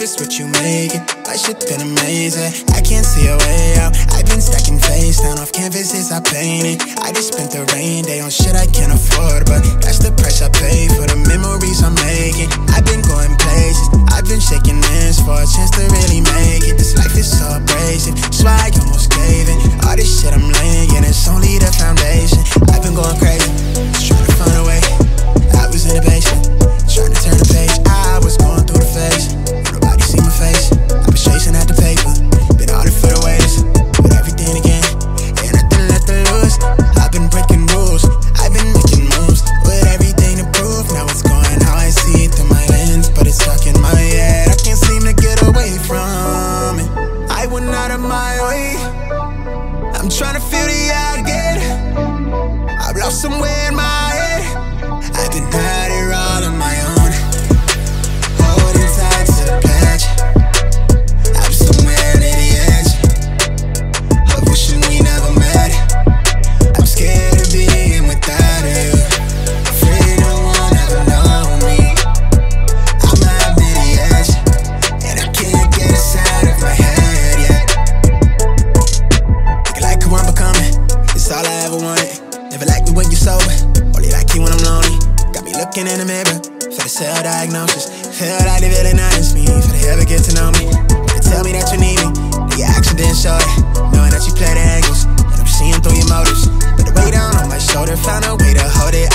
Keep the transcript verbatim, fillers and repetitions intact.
this what you make it. My shit been amazing, I can't see a way out. I've been stacking face down off canvases I painted. I just spent the rain day on shit I can't afford, but that's the price I pay for the memories I'm making. I've been going places, I've been shaking hands for a chance to really make it. This life is so abrasive, swag almost gave it. All this shit I'm laying, and it's only the foundation. I've been going crazy, just trying to find a way. I was in the basement, trying to turn the page. I was going through the phase, nobody see my face. I was chasing at the paper, been all it for the waiters, with everything again, ain't nothing left to lose. I've been breaking rules, I've been making moves, with everything to prove. Now it's going how I see it through my lens, but it's stuck in my head. I can't seem to get away from it. I went out of my way, I'm trying to feel the air again. I've lost somewhere in my head, I've been at it all on my own, holding tight to the pledge. I'm somewhere near the edge of wishing we never met. I'm scared of being without you, afraid no one ever know me. I'm at the edge, and I can't get this out of my head yet. Looking like who I'm becoming, it's all I ever wanted. Never liked me when you're sober, only like you when I'm lonely. Got me looking in the mirror for the self-diagnosis. Feel like they villainize me for they ever get to know me. They tell me that you need me, but your action didn't show it. Knowing that you play the angles, and I'm seeing through your motives. But the weight down on my shoulder, found a way to hold it.